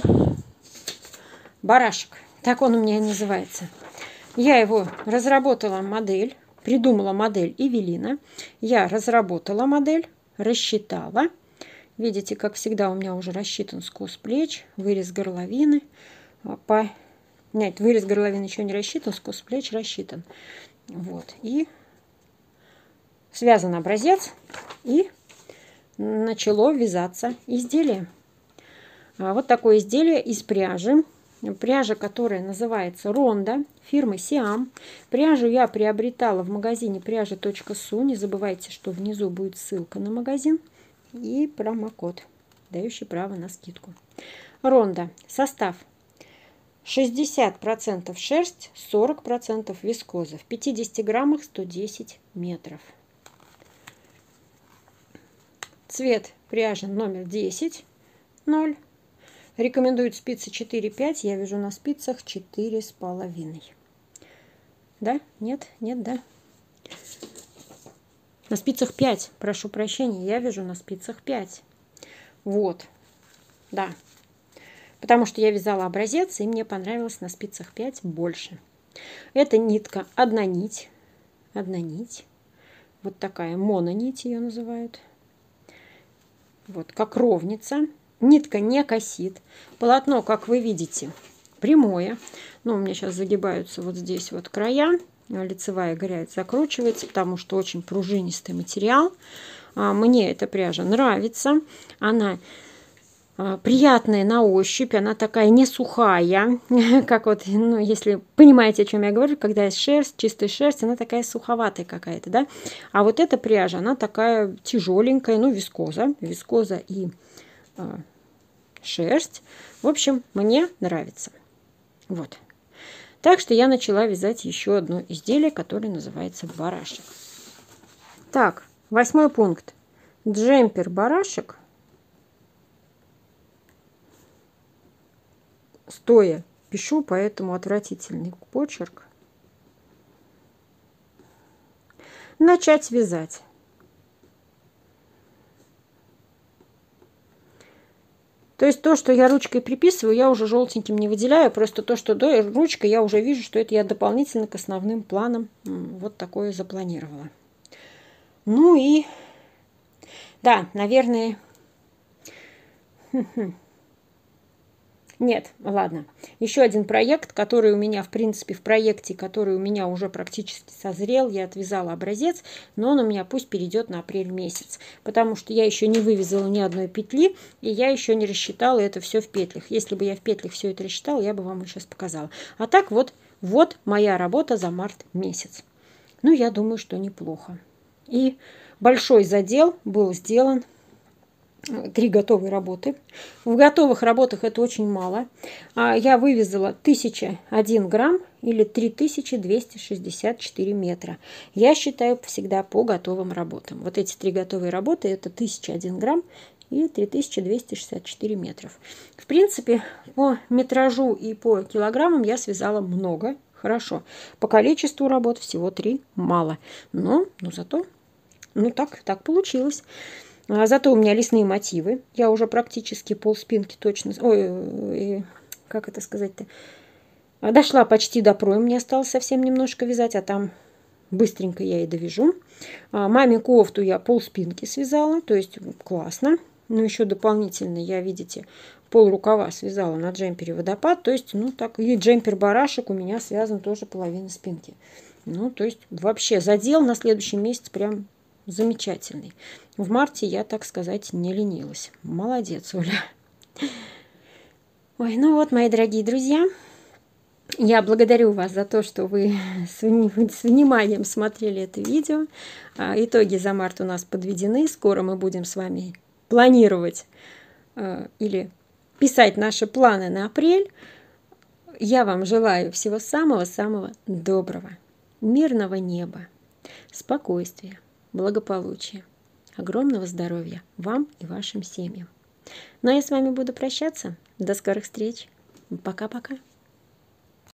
«Барашек». Так он у меня называется. Я его разработала модель. придумала модель Эвелина. Я разработала модель, рассчитала. Видите, как всегда у меня уже рассчитан скос плеч, вырез горловины. Нет, вырез горловины еще не рассчитан, скос плеч рассчитан. Вот. И связан образец, и начало вязаться изделие. Вот такое изделие из пряжи. Пряжа, которая называется Ронда, фирмы Сиам. Пряжу я приобретала в магазине пряжа.су. Не забывайте, что внизу будет ссылка на магазин и промокод, дающий право на скидку. Ронда. Состав: 60% шерсть, 40% вискоза. В 50 граммах 110 метров. Цвет пряжи номер 10, 0. Рекомендуют спицы 4-5. Я вяжу на спицах 4,5. Да? Нет? Нет, да? На спицах 5. Прошу прощения, я вяжу на спицах 5. Вот. Да. Потому что я вязала образец, и мне понравилось на спицах 5 больше. Это нитка одна нить. Одна нить. Вот такая мононить ее называют. Вот, как ровница. Нитка не косит. Полотно, как вы видите, прямое. Ну, у меня сейчас загибаются вот здесь вот края. Лицевая грядь закручивается, потому что очень пружинистый материал. Мне эта пряжа нравится. Она приятная на ощупь. Она такая не сухая. Как вот, ну, если понимаете, о чем я говорю, когда есть шерсть, чистая шерсть, она такая суховатая какая-то, да. А вот эта пряжа, она такая тяжеленькая, ну, вискоза. Вискоза и шерсть. В общем, мне нравится. Вот. Так что я начала вязать еще одно изделие, которое называется барашек. Так, 8 пункт. Джемпер барашек. Стоя пишу, поэтому отвратительный почерк. Начать вязать. То есть то, что я ручкой приписываю, я уже желтеньким не выделяю. Просто то, что ручкой, я уже вижу, что это я дополнительно к основным планам вот такое запланировала. Ну и, да, наверное... Нет, ладно. Еще один проект, который у меня, в принципе, в проекте, который у меня уже практически созрел. Я отвязала образец, но он у меня пусть перейдет на апрель месяц. Потому что я еще не вывязала ни одной петли, и я еще не рассчитала это все в петлях. Если бы я в петлях все это рассчитала, я бы вам сейчас показала. А так вот моя работа за март месяц. Ну, я думаю, что неплохо. И большой задел был сделан. 3 готовые работы. В готовых работах это очень мало. Я вывязала 1001 грамм или 3264 метра. Я считаю всегда по готовым работам. Вот эти 3 готовые работы это 1001 грамм и 3264 метров. В принципе, по метражу и по килограммам я связала много. Хорошо. По количеству работ всего 3 мало. Но зато так получилось. Зато у меня лесные мотивы. Я уже практически полспинки точно... Ой, как это сказать-то? Дошла почти до проя. Мне осталось совсем немножко вязать, а там быстренько я и довяжу. Маме кофту я полспинки связала, то есть классно. Но еще дополнительно я, видите, пол рукава связала на джемпере водопад. То есть, ну так, и джемпер барашек у меня связан тоже половина спинки. Ну, то есть вообще задел на следующий месяц прям... замечательный. В марте я, так сказать, не ленилась. Молодец, Оля. Ой, ну вот, мои дорогие друзья, я благодарю вас за то, что вы с вниманием смотрели это видео. Итоги за март у нас подведены. Скоро мы будем с вами планировать или писать наши планы на апрель. Я вам желаю всего самого-самого доброго, мирного неба, спокойствия, благополучия, огромного здоровья вам и вашим семьям. Ну а я с вами буду прощаться. До скорых встреч. Пока-пока.